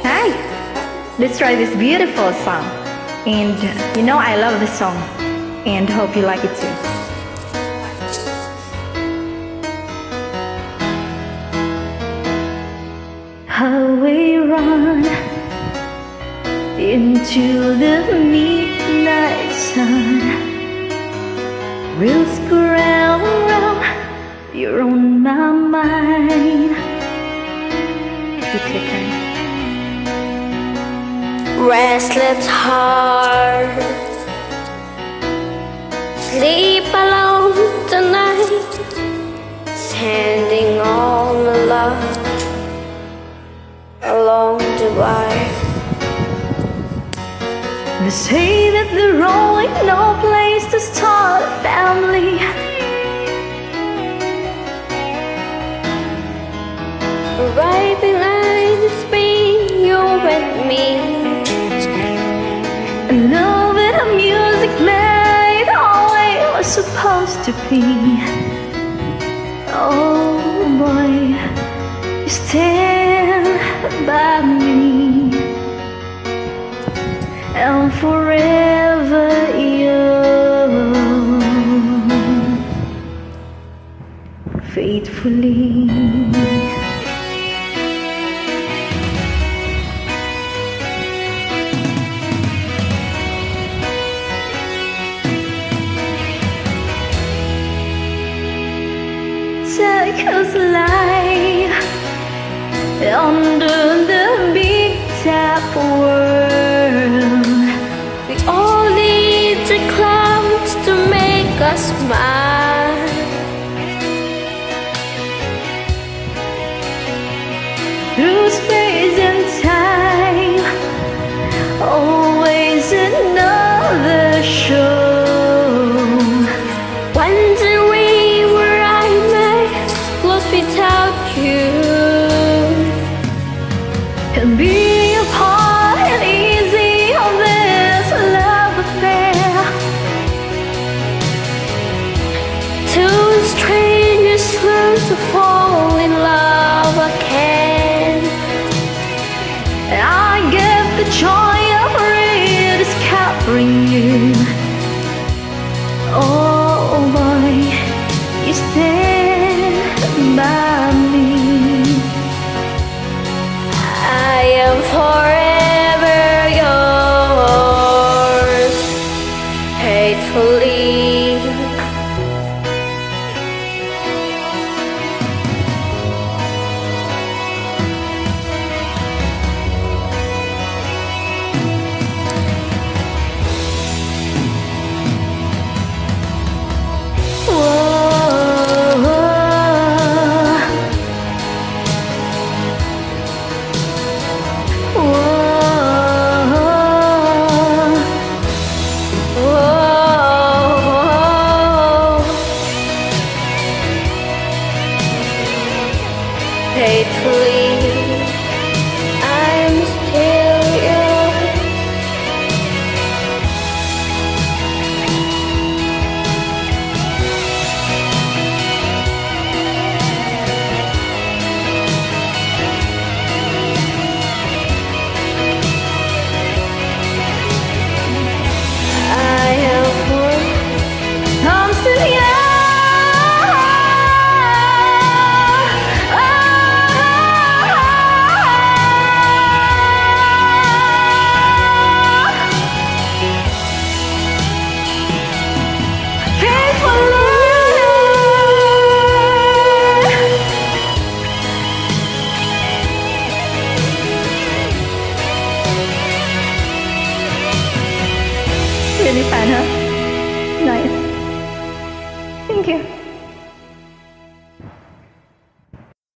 Hi! Let's try this beautiful song. And you know I love this song. And hope you like it too. Highway run into the midnight sun. Wheels go round, round, you're on my mind. You take her. Restless heart, sleep alone tonight, sending all my love along the way. They say that the road ain't no place to start a family. Right behind the spring, you and me. And love and the music made all it was supposed to be. Oh boy, you stand by me. I'm forever yours, faithfully. Circles lie under the big tap world. We all need the clouds to make us smile. Through space and time, always another show. Wondering where I may lost without you. And be a part and easy of this love affair. Two strangers learn to fall in love again. And I get the joy of rediscovering you. Oh boy, you stand by me. I am forever yours, faithfully. Faithfully, I'm still yours. I am for I'm still young. Really fun, huh? Nice. Thank you.